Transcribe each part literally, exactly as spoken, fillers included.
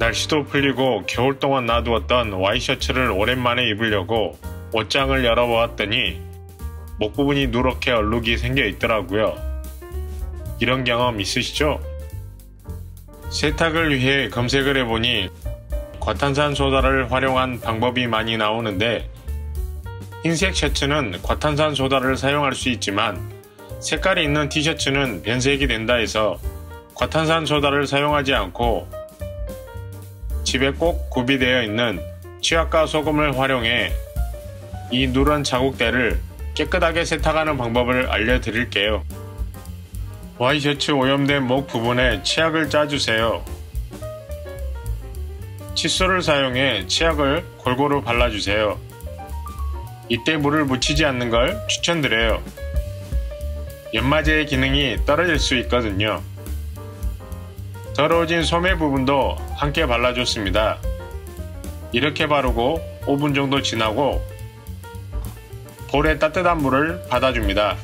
날씨도 풀리고 겨울 동안 놔두었던 와이셔츠를 오랜만에 입으려고 옷장을 열어보았더니 목 부분이 누렇게 얼룩이 생겨 있더라고요. 이런 경험 있으시죠? 세탁을 위해 검색을 해보니 과탄산소다를 활용한 방법이 많이 나오는데, 흰색 셔츠는 과탄산소다를 사용할 수 있지만 색깔이 있는 티셔츠는 변색이 된다 해서 과탄산소다를 사용하지 않고 집에 꼭 구비되어 있는 치약과 소금을 활용해 이 누런 자국대를 깨끗하게 세탁하는 방법을 알려드릴게요. 와이셔츠 오염된 목 부분에 치약을 짜주세요. 칫솔을 사용해 치약을 골고루 발라주세요. 이때 물을 묻히지 않는 걸 추천드려요. 연마제의 기능이 떨어질 수 있거든요. 더러워진 소매 부분도 함께 발라줬습니다. 이렇게 바르고 오 분 정도 지나고 볼에 따뜻한 물을 받아줍니다.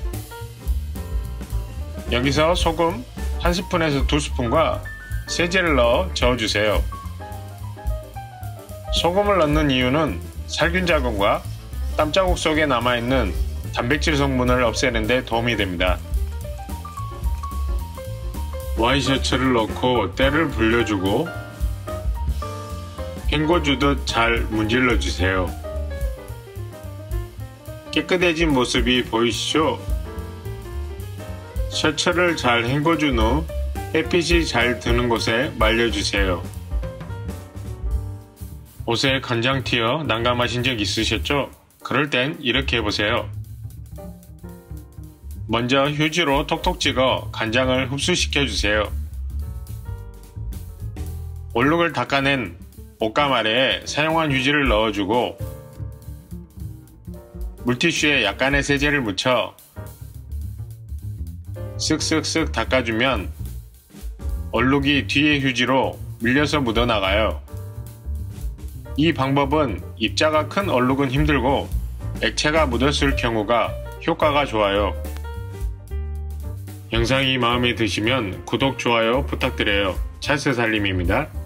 여기서 소금 한 스푼에서 두 스푼과 세제를 넣어 저어주세요. 소금을 넣는 이유는 살균 작용과 땀자국 속에 남아있는 단백질 성분을 없애는 데 도움이 됩니다. 와이셔츠를 넣고 때를 불려주고 헹궈주듯 잘 문질러 주세요. 깨끗해진 모습이 보이시죠? 셔츠를 잘 헹궈준 후 햇빛이 잘 드는 곳에 말려주세요. 옷에 간장 튀어 난감하신 적 있으셨죠? 그럴 땐 이렇게 해보세요. 먼저 휴지로 톡톡 찍어 간장을 흡수시켜주세요. 얼룩을 닦아낸 옷감 아래에 사용한 휴지를 넣어주고 물티슈에 약간의 세제를 묻혀 쓱쓱쓱 닦아주면 얼룩이 뒤에 휴지로 밀려서 묻어나가요. 이 방법은 입자가 큰 얼룩은 힘들고 액체가 묻었을 경우가 효과가 좋아요. 영상이 마음에 드시면 구독, 좋아요 부탁드려요. 찰스살림입니다.